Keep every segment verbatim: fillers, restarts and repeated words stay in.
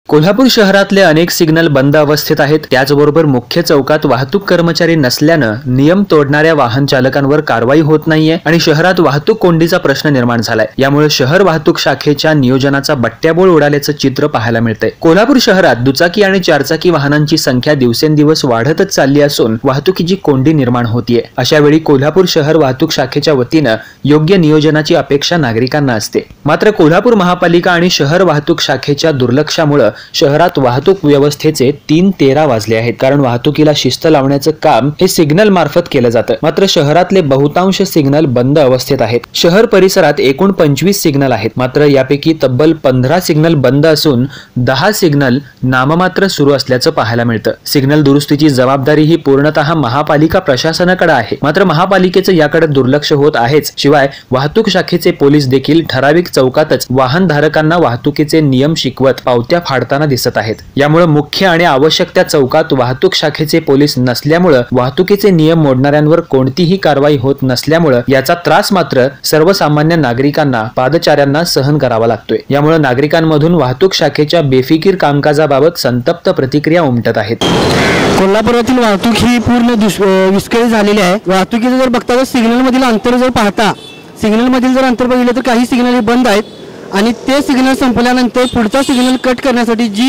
कोल्हापूर शहरातले अनेक सिग्नल बंद अवस्थेत आहेत। त्याचबरोबर मुख्य चौकात वाहतूक कर्मचारी नसल्यानं नियम तोडणाऱ्या वाहन चालकांवर कारवाई होत नाहीये आणि शहरात वाहतूक कोंडीचा प्रश्न निर्माण झालाय। यामुळे शहर वाहतूक शाखेच्या नियोजनाचा बट्ट्याबोळ उडाल्याचं चित्र पाहायला मिळतंय। कोल्हापूर शहरात दुचाकी आणि चारचाकी वाहनांची संख्या दिवसेंदिवस वाढतच चालली असून वाहतुकीची कोंडी निर्माण होतीये। अशा वेळी कोल्हापूर शहर वाहतूक शाखेच्या वतीनं योग्य नियोजनाची अपेक्षा नागरिकांना असते। मात्र कोल्हापूर महापालिका आणि शहर वाहतूक शाखेच्या दुर्लक्षामुळे शहरात वाहतूक व्यवस्थेचे तीन तेरा वाजले आहेत। कारण वाहतुकीला शिस्त लावण्याचं काम हे सिग्नल मार्फत केलं जातं। मात्र शहरातले बहुतांश सिग्नल बंद अवस्थेत आहेत। शहर परिसरात एकूण पंचवीस सिग्नल आहेत। मात्र यापैकी तब्बल पंधरा सिग्नल बंद असून दहा सिग्नल नाममात्र सुरू असल्याचं पाहायला मिळतं। सिग्नल दुरुस्तीची जबाबदारी ही पूर्णतः महापालिका प्रशासनाकडे आहे। मात्र महापालिकेचं याकडे दुर्लक्ष होत आहेच। शिवाय वाहतूक शाखेचे पोलीस देखील ठराविक चौकातच वाहन धारकांना वाहतुकीचे नियम शिकवत पावत्या फाडताना दिसत आहेत। यामुळे मुख्य आणि आवश्यक त्या चौकात वाहतूक शाखेचे पोलीस नसल्यामुळे वाहतुकीचे नियम मोडणाऱ्यांवर कोणतीही कारवाई होत नसल्यामुळे याचा त्रास मात्र सर्वसामान्य नागरिकांना पादचाऱ्यांना सहन करावा लागतोय। यामुळे नागरिकांमधून वाहतूक शाखेच्या बेफिकीर कामकाजाबाबत संतप्त प्रतिक्रिया उमटत आहेत। कोल्हापुरातील वाहतूक ही पूर्ण विस्कळीत झालेली आहे। वाहतुकीचं जर बघता सिग्नल मधील अंतर जर पाहता सिग्नल मधील जर अंतर बघितलं तर काही सिग्नल बंद आहेत आणि ते सिग्नल संपल्यानंतर पुढचा सिग्नल कट करण्यासाठी जी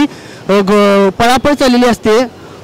पळापळ चाललेली असते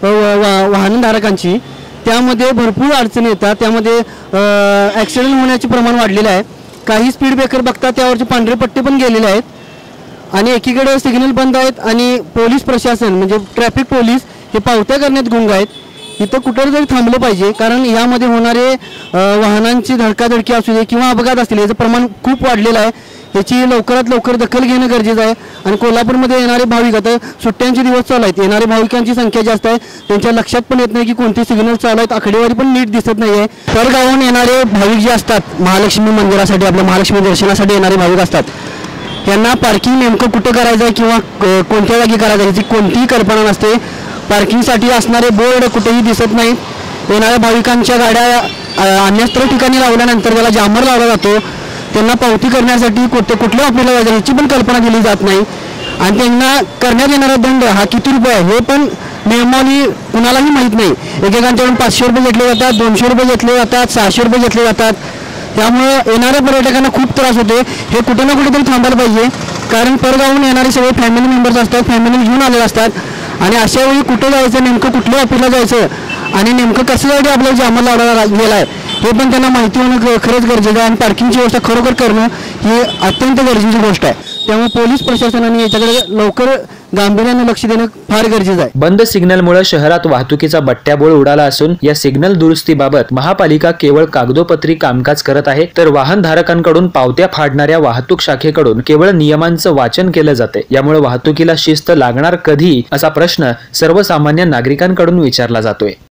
वाहनधारकांची त्यामध्ये भरपूर अडचणी येतात। त्यामध्ये ॲक्सिडेंट होण्याचे प्रमाण वाढलेले आहे। काही स्पीड ब्रेकर बघता त्यावरचे पांढरे पट्टे पण गेलेले आहेत आणि एकीकडे सिग्नल बंद आहेत आणि पोलीस प्रशासन म्हणजे ट्रॅफिक पोलीस हे पावत्या करण्यात गुंग आहेत। इथं कुठेतरी थांबलं पाहिजे कारण यामध्ये होणारे वाहनांची धडकाधडकी असू दे किंवा अपघात असतील याचं प्रमाण खूप वाढलेलं आहे। याची लवकरात लवकर दखल घेणं गरजेचं आहे आणि कोल्हापूरमध्ये येणारे भाविक आता सुट्ट्यांचे दिवस चालू आहेत। येणारे भाविकांची संख्या जास्त आहे। त्यांच्या लक्षात पण येत नाही की कोणते सिग्नल चालू आहेत। आकडेवारी पण नीट दिसत नाही आहे। परगावाहून येणारे भाविक जे असतात महालक्ष्मी मंदिरासाठी आपल्या महालक्ष्मी दर्शनासाठी येणारे भाविक असतात यांना पार्किंग नेमकं कुठं करायचं आहे किंवा कोणत्या जागी करायचं याची कोणतीही कल्पना नसते। पार्किंगसाठी असणारे बोर्ड कुठेही दिसत नाहीत। येणाऱ्या भाविकांच्या गाड्या अन्यत्र ठिकाणी लावल्यानंतर त्याला जामर लावला जातो। त्यांना पावती करण्यासाठी कुठे कुठल्या ऑफिसला जायचं याची पण कल्पना दिली जात नाही आणि त्यांना करण्यात येणारा दंड हा किती रुपये आहे हे पण नियमावली कुणालाही माहीत नाही। एकेकांच्याकडून पाचशे रुपये घेतले जातात, दोनशे रुपये घेतले जातात, सहाशे रुपये घेतले जातात। त्यामुळे येणाऱ्या पर्यटकांना खूप त्रास होते। हे कुठे ना कुठेतरी थांबायला पाहिजे कारण परगावून येणारे सगळे फॅमिली मेंबर्स असतात, फॅमिली घेऊन आलेले असतात आणि अशा वेळी कुठे जायचं नेमकं कुठल्या ऑफिसला जायचं आणि नेमकं कशासाठी आपल्याला जामर लावला गेला आहे हे पण त्यांना माहिती होणं खरंच गरजेचं आहे आणि पार्किंगची व्यवस्था खरोखर करणं ही अत्यंत गरजेची गोष्ट आहे। त्यामुळे पोलीस प्रशासनाने याच्याकडे लवकर गांभीर्याने लक्ष देणं फार गरजेचं आहे। बंद सिग्नलमुळे शहरात वाहतुकीचा बट्ट्याबोळ उडाला असून या सिग्नल दुरुस्तीबाबत महापालिका केवळ कागदोपत्री कामकाज करत आहे तर वाहनधारकांकडून पावत्या फाडणाऱ्या वाहतूक शाखेकडून केवळ नियमांचं वाचन केलं जाते। यामुळे वाहतुकीला शिस्त लागणार कधी असा प्रश्न सर्वसामान्य नागरिकांकडून विचारला जातोय।